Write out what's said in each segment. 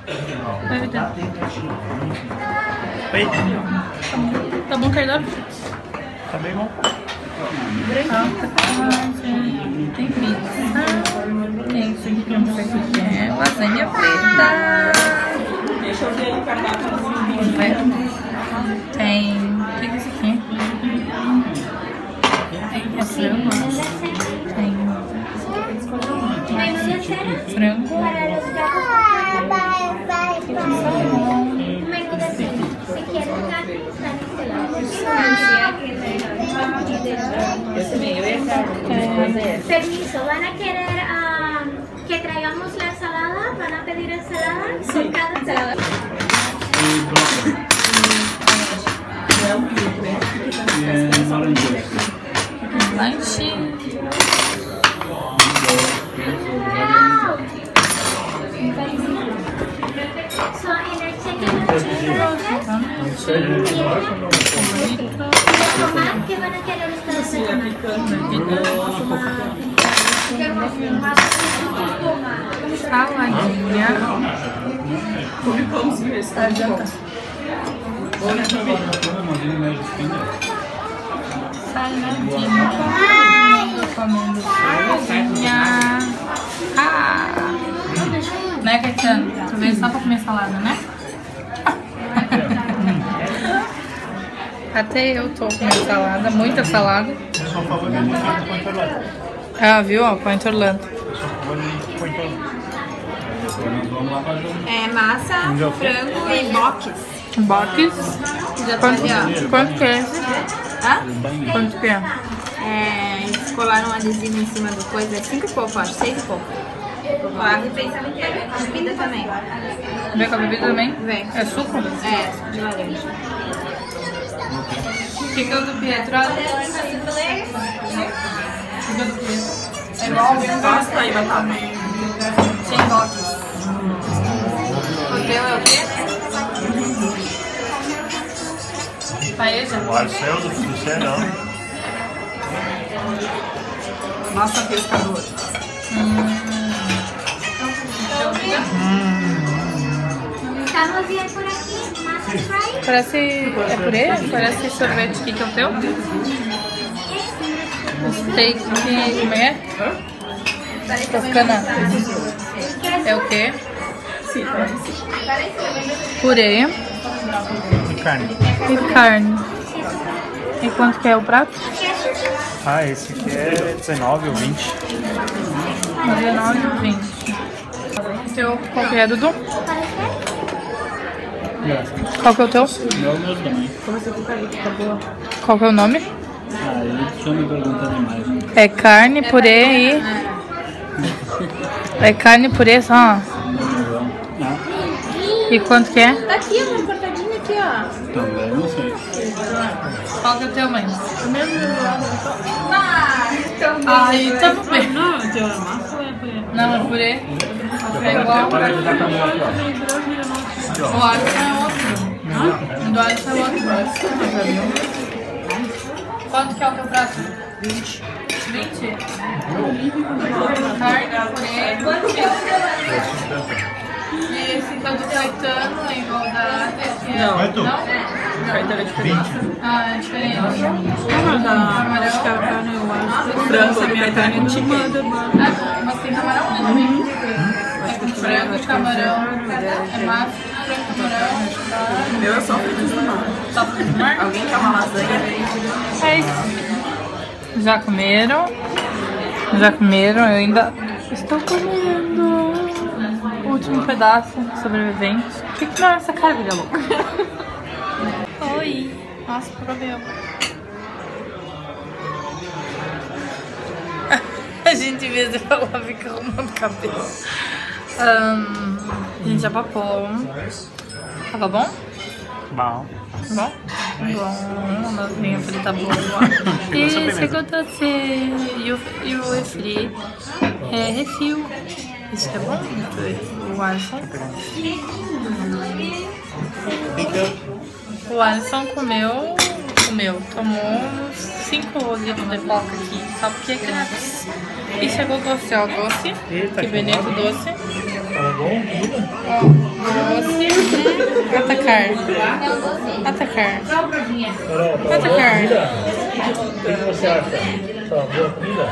Vai, Vitor. Oi. Tá bom, Cardoso? Tá bem bom. Tem pizza. Tem isso aqui que eu não sei o que é. Lasanha preta. Deixa eu ver aí o cardápio. Tem... O que é isso aqui? Tem frango. Tem... Frango. Permiso, ¿van a querer que traigamos la ensalada? ¿Van a pedir ensalada? Sí. Cada ensalada. Lanche. So, in our second ¿qué van a querer ustedes de Saladinha. Come pãozinho esse, tá? Saladinha. Comendo saladinha. Né, Caetano? Tu veio só pra comer salada, né? Até eu tô comendo salada, muita salada. Ah, viu? Ó, põe Orlando. É massa, frango e boques. Boques. Quanto que é esse? Hã? Quanto que é? Eles colaram um adesivo em cima do coisa, é 5 e pouco, acho, 6 e pouco. A refeição inteira, a bebida também. Vem com a bebida também? Vem. É suco? É, suco de laranja. O que é o do Pietro? O que é do Pietro? É igual Pasta e batata. sem boques. O teu é o quê? Paeja? Marcel do Cé, não. Massa pescador. Estamos bien por aquí, masa fry. Parece... é purê? Parece sorvete. O que é o teu? Steak... como é? Toscana. É o quê? Sim, parece. Purê E carne. e carne. E quanto que é o prato? Ah, esse aqui é 19 ou 20. 19 ou 20. Teu, qual que é, Dudu? Qual que é o teu? Não, meu também. Qual que é o nome? Ah, ele só me perguntando mais. É carne, purê e... É carne, purê só. Ah, E quanto que é? Tá aqui, uma cortadinha aqui, ó. também não sei. Qual que é o teu, mãe? Então, Aí, tá bem. Não, teu é massa ou é purê? Não, é purê. É igual. O Alisson é outro. O do Alisson é outro. Quanto que é o teu prato? 20. 20? Carne, purê. Quanto que é o teu? E esse então do Caetano é igual da... Não. Não? Caetano é diferente. Ah, é diferente. Acho que a carne eu acho. O frango do Caetano é antiga. Mas tem camarão, né, também? É com frango, camarão, é massa, frango, camarão. O meu é só frutos do mar. Só frutos do mar? Alguém quer uma lasanha? É isso. Já comeram? Já comeram? Eu ainda estou comendo. O último pedaço, sobrevivente. O que não é essa cara, filha louca? Oi. Nossa, problema. A gente, em vez de falar, fica arrumando o cabelo. A gente já papou. Tava bom? Bom. Bom? Bom. A lasanha frita boa. E segundo você, e o refri é refil. Isso que é bom, o Alisson. O Alisson tomou uns 5 litros de coca aqui, só porque é grátis. E chegou o doce, ó, doce, Eita, que bonito doce. Tava bom? Ó, Atacar. Atacar. Atacar. O que você acha? Tá boa comida?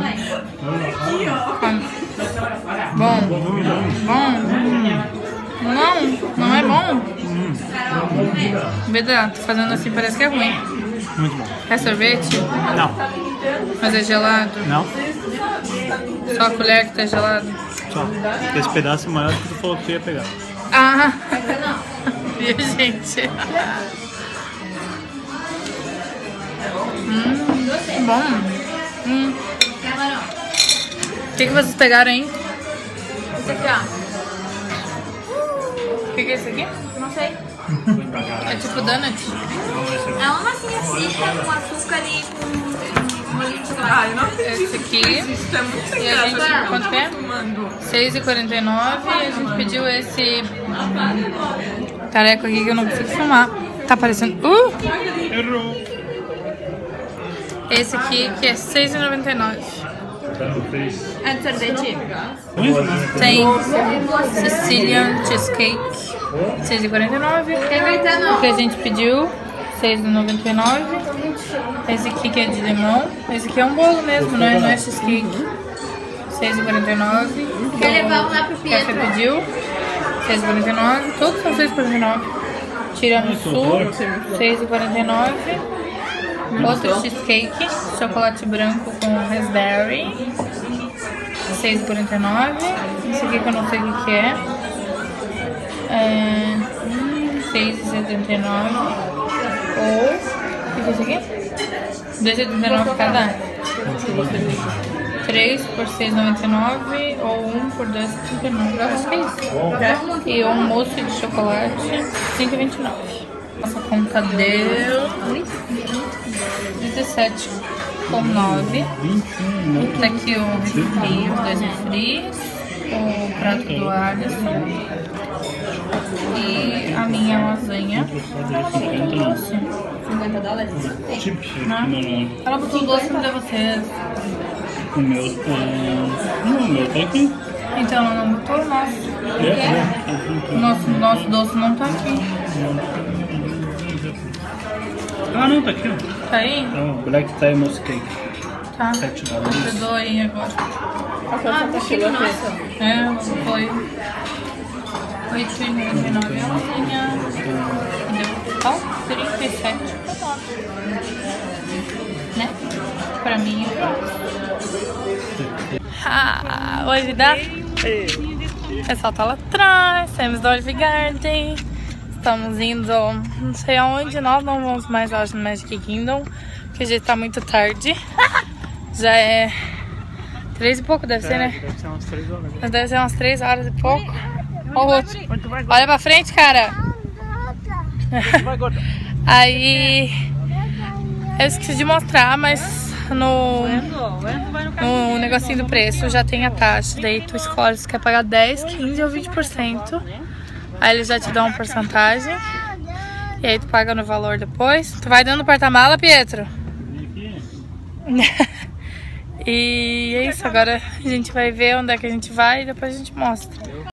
Bom. Bom. Não é bom. Beda, tô fazendo assim, parece que é ruim. Muito bom. É sorvete? Não. Mas é gelado? Não? Só a colher que tá gelado? Só. Esse pedaço é maior do que tu falou que tu ia pegar. Ah! Viu, gente? Bom. O que vocês pegaram aí? Esse aqui, ó. O que é esse aqui? Não sei. É tipo donut? É uma massinha seca com açúcar e com molho de chocolate. Ah, eu não acredito. Esse aqui. Isso é muito sem E a graça, gente, assim, quanto que é? tomando. R$6,49 e a gente pediu esse careco aqui que eu não consigo filmar. Tá aparecendo. Errou. Esse aqui que é R$6,99. É de sorvete? Tem Sicilian Cheesecake, R$6,49. O que a gente pediu, R$6,99. Esse aqui que é de limão. Esse aqui é um bolo mesmo, né? Não é cheesecake. R$6,49. Quer levar um lá pro O café Pietro? pediu, R$6,49. Todos são R$6,49. Tiramisu, R$6,49. Outro cheesecake, chocolate branco com raspberry, R$6,49. Esse aqui que eu não sei o que é, R$6,79. Ou, o que é isso aqui? R$2,79 cada. 3 por R$6,99 ou 1 por R$2,79. Eu acho que é isso. E um mousse de chocolate, R$5,29. Nossa conta deu 17,9. Tá aqui o refri, os 2 refris, o prato do Alisson e a minha lasanha. Ela botou doce. Não. Ela botou doce pra vocês. O meu. Não, o meu tá aqui. Então ela não botou o nosso. Nosso doce não tá aqui. Ah, não, tá aqui, ó. Tá aí? É o Black Tie Mousse Cake. Tá. $7. Eu dou aí agora. Nossa. É, foi R$8,99 a lasanha. Deu total R$37,9. Né? Pra mim. Oi, vida. O pessoal tá lá atrás. Saímos do Olive Garden. Estamos indo, não sei aonde. Nós não vamos mais lá no Magic Kingdom, porque já tá muito tarde. Já é 3 e pouco, deve ser, né? Deve ser umas 3 horas. Mas deve ser umas 3 horas e pouco. Olha o outro. Olha pra frente, cara. Aí eu esqueci de mostrar, mas no negocinho do preço já tem a taxa. Daí tu escolhe se quer pagar 10, 15 ou 20%. Aí eles já te dão uma porcentagem. E aí tu paga no valor depois. Tu vai dando porta-mala, Pietro? E é isso, agora a gente vai ver onde é que a gente vai e depois a gente mostra.